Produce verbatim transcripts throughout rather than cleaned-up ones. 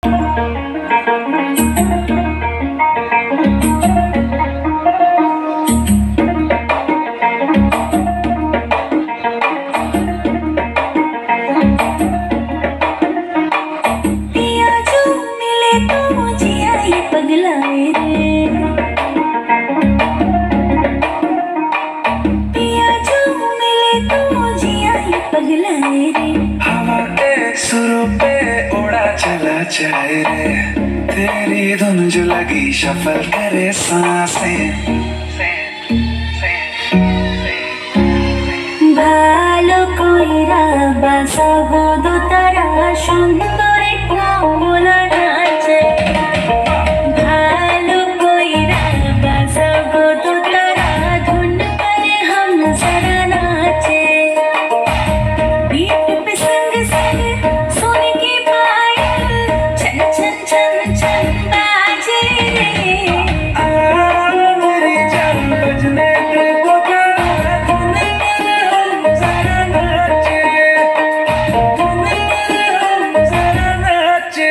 हवा के सुरों पे उड़ा चला जाए रे, तेरी धुन जो लगी शफल करे सांसें। ভালো কইরা বাসাবো দোতারা সুন্দর একটা মোলা নাচে, ভালো কইরা বাসাবো দোতারা ধুন করে हम जरा नाचे। बीट पे संग संग सोने की पायल छन छन छन छन बाजे रे। आ मेरी जान बजने दे वो गाना, धुन करे हम जरा नाचे, धुन करे हम जरा नाचे।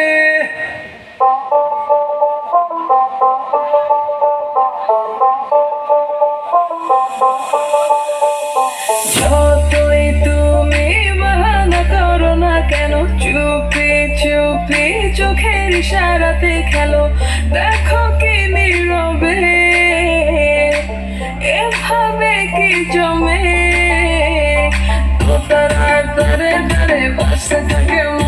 যতই তুমি বাহানা করো না কেন, চুপি চুপি চোখের ইশারাতে খেলো, দেখো কি নীরবে এভাবে কি জমে, তো তারা তারে তারে বসে থাকে